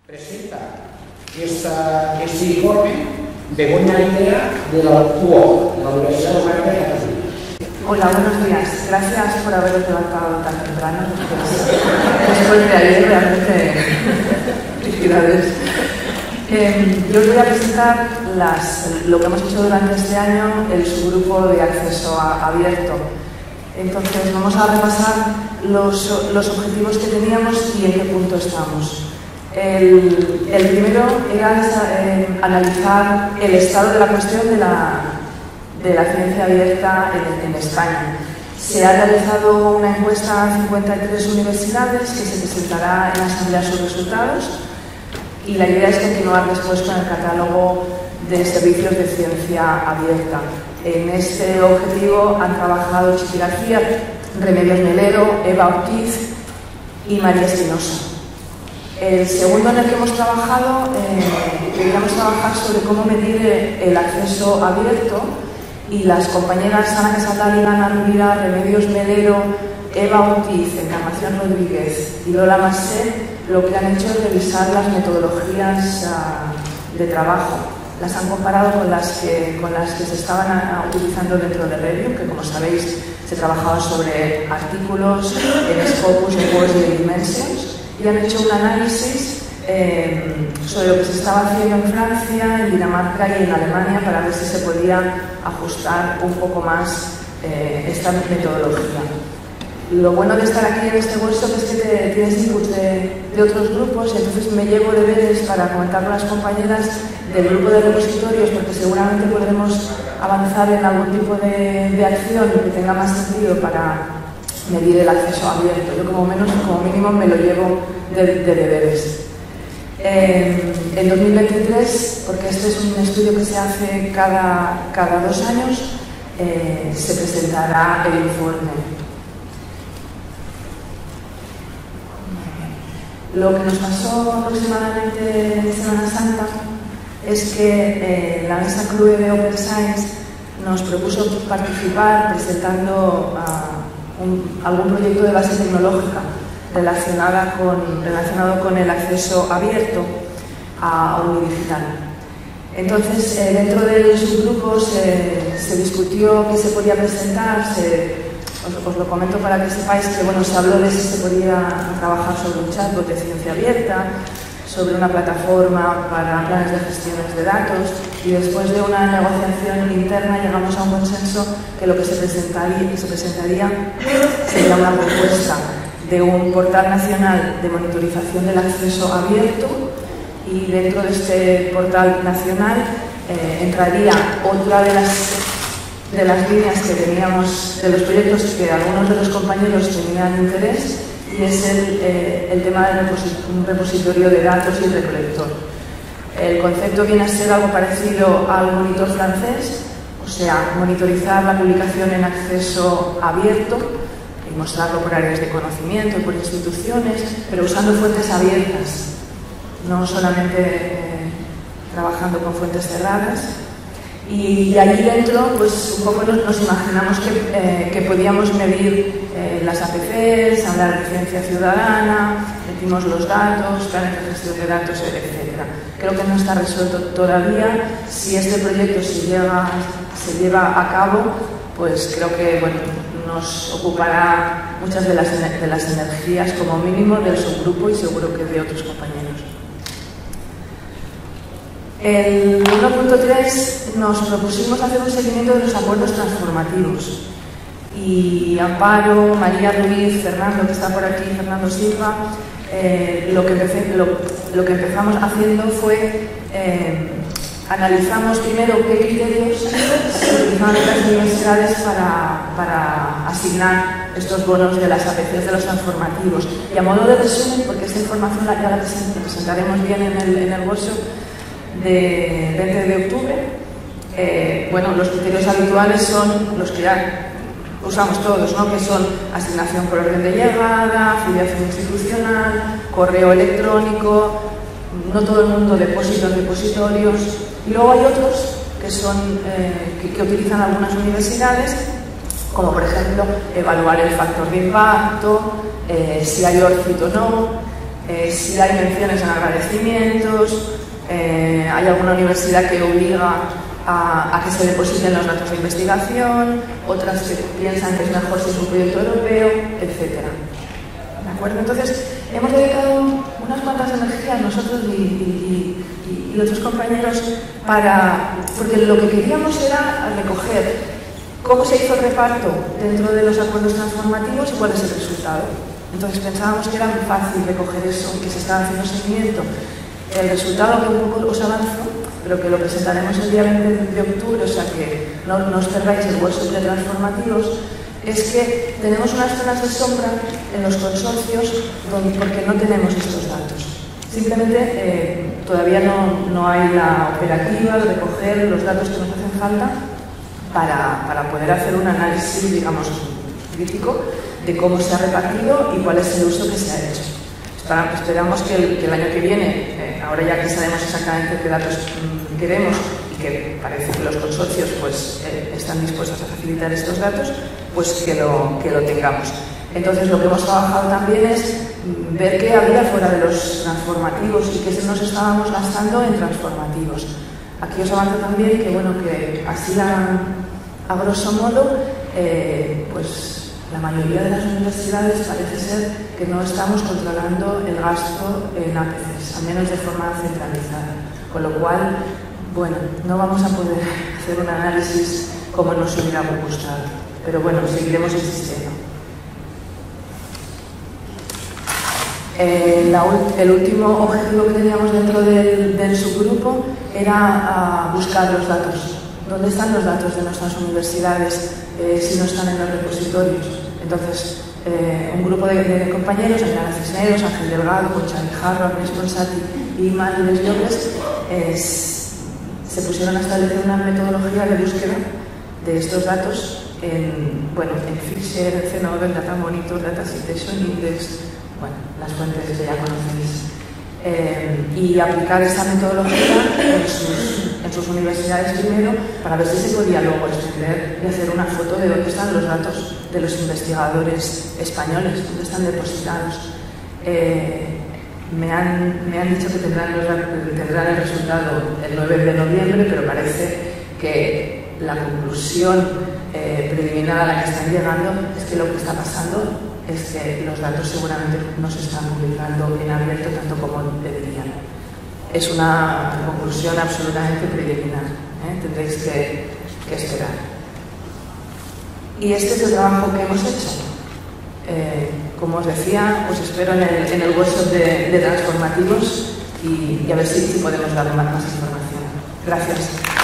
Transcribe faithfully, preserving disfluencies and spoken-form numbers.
presenta esta, este informe Begoña Idea de la U O C, de la Universidad de Humanidades de Cataluña. Hola, buenos días. Gracias por haberos levantado tan temprano. Después de ayer, realmente, felicidades. Eh, yo os voy a presentar las, lo que hemos hecho durante este año, el subgrupo de acceso a, abierto. Entonces, vamos a repasar los, los objetivos que teníamos y en qué punto estamos. El, el primero era eh, analizar el estado de la cuestión de la, de la ciencia abierta en, en España. Se ha realizado una encuesta a cincuenta y tres universidades que se presentará en la asamblea sus resultados y la idea es continuar después con el catálogo de servicios de ciencia abierta. En este objetivo han trabajado Chiqui García, Remedios Melero, Eva Ortiz y María Espinosa. El segundo en el que hemos trabajado, eh, queríamos trabajar sobre cómo medir el acceso abierto y las compañeras Ana Casadal y Ana Rubira, Remedios Melero, Eva Ortiz, Encarnación Rodríguez y Lola Massé, lo que han hecho es revisar las metodologías uh, de trabajo. Las han comparado con las que, con las que se estaban uh, utilizando dentro de Review, que como sabéis se trabajaba sobre artículos en Scopus, en Words y en Dimensions. Y han hecho un análisis eh, sobre lo que se estaba haciendo en Francia, en Dinamarca y en Alemania para ver si se podía ajustar un poco más eh, esta metodología. Lo bueno de estar aquí en este workshop es que te, tienes inputs de, de otros grupos y entonces me llevo deberes para comentar con las compañeras del grupo de repositorios porque seguramente podremos avanzar en algún tipo de, de acción que tenga más sentido para medir el acceso abierto. Yo como menos, como mínimo me lo llevo de, de deberes. Eh, en dos mil veintitrés, porque este es un estudio que se hace cada, cada dos años, eh, se presentará el informe. Lo que nos pasó aproximadamente en Semana Santa es que eh, la mesa C R U E de Open Science nos propuso participar presentando a Un, algún proyecto de base tecnológica relacionada con, relacionado con el acceso abierto a Unidigital. Entonces, eh, dentro del subgrupo se, se discutió qué se podía presentar, se, os, os lo comento para que sepáis que bueno, se habló de si se podía trabajar sobre un chatbot de ciencia abierta, sobre una plataforma para planes de gestiones de datos y después de una negociación interna llegamos a un consenso que lo que se presentaría, que se presentaría sería una propuesta de un portal nacional de monitorización del acceso abierto y dentro de este portal nacional eh, entraría otra de las, de las líneas que teníamos, de los proyectos que algunos de los compañeros tenían interés y es el, eh, el tema del un repositorio de datos y el recolector. El concepto viene a ser algo parecido al monitor francés, o sea, monitorizar la publicación en acceso abierto y mostrarlo por áreas de conocimiento y por instituciones, pero usando fuentes abiertas, no solamente eh, trabajando con fuentes cerradas. Y allí dentro, pues un poco nos, nos imaginamos que, eh, que podíamos medir eh, las A P Cs, hablar de ciencia ciudadana, metimos los datos, planes de gestión de datos, etcétera. Creo que no está resuelto todavía. Si este proyecto se lleva, se lleva a cabo, pues creo que bueno, nos ocupará muchas de las, de las energías como mínimo del subgrupo y seguro que de otros compañeros. En uno punto tres nos propusimos hacer un seguimiento de los acuerdos transformativos y Amparo, María Ruiz, Fernando, que está por aquí, Fernando Silva, eh, lo, que empecé, lo, lo que empezamos haciendo fue eh, analizamos primero qué criterios se utilizaban en las universidades para, para asignar estos bonos de las A P Cs de los transformativos. Y a modo de resumen, porque esta información ya la presentaremos bien en el, en el workshop de veinte de octubre, eh, bueno, los criterios habituales son los que ya usamos todos, ¿no? Que son asignación por orden de llegada, afiliación institucional, correo electrónico, no todo el mundo depósitos, depositorios, y luego hay otros que, son, eh, que, que utilizan algunas universidades, como por ejemplo evaluar el factor de impacto, eh, si hay ORCID o no, eh, si hay menciones en agradecimientos, eh, hay alguna universidad que obliga a, a que se depositen los datos de investigación, otras que piensan que es mejor si es un proyecto europeo, etcétera. ¿De acuerdo? Entonces, hemos dedicado unas cuantas energías nosotros y, y, y, y otros compañeros para... porque lo que queríamos era recoger cómo se hizo el reparto dentro de los acuerdos transformativos y cuál es el resultado. Entonces pensábamos que era muy fácil recoger eso y que se estaba haciendo seguimiento. El resultado, que un poco os avanzo, pero que lo presentaremos el día veinte de octubre, o sea que no, no os perdáis el workshop de transformativos, es que tenemos unas zonas de sombra en los consorcios donde, porque no tenemos estos datos. Simplemente eh, todavía no, no hay la operativa de recoger los datos que nos hacen falta para, para poder hacer un análisis, digamos, crítico de cómo se ha repartido y cuál es el uso que se ha hecho. Esperamos que el, que el año que viene, eh, ahora ya que sabemos exactamente qué datos mm, queremos y que parece que los consorcios pues, eh, están dispuestos a facilitar estos datos, pues que lo, que lo tengamos. Entonces lo que hemos trabajado también es mm, ver qué había fuera de los transformativos y qué nos estábamos gastando en transformativos. Aquí os avanzo también que, bueno, que así a, a grosso modo, eh, pues la mayoría de las universidades parece ser que no estamos controlando el gasto en A P Cs, al menos de forma centralizada. Con lo cual, bueno, no vamos a poder hacer un análisis como nos hubiera gustado. Pero bueno, seguiremos insistiendo. Eh, la, el último objetivo que teníamos dentro del, del subgrupo era uh, buscar los datos. ¿Dónde están los datos de nuestras universidades eh, si no están en los repositorios? Entonces, eh, un grupo de, de compañeros, Ainara Cisneros, Ángel Delgado, Concha Guijarro, Agnès Ponsati y Márires Llopes, eh, se pusieron a establecer una metodología de búsqueda de estos datos en, bueno, en Fisher, en Cenobel, Data Monitor, Data Citation Index, bueno, las fuentes que ya conocéis. Eh, y aplicar esa metodología en sus, en sus universidades primero para ver si se podía luego extender y hacer una foto de dónde están los datos de los investigadores españoles, dónde están depositados. Eh, me, han, me han dicho que tendrán, los, tendrán el resultado el nueve de noviembre, pero parece que la conclusión eh, preliminar a la que están llegando es que lo que está pasando es que los datos seguramente no se están publicando en abierto tanto como deberían. Es una conclusión absolutamente preliminar, ¿eh? Tendréis que, que esperar. Y este es el trabajo que hemos hecho. Eh, como os decía, os espero en el, en el workshop de, de transformativos y, y a ver si, si podemos dar más, más información. Gracias.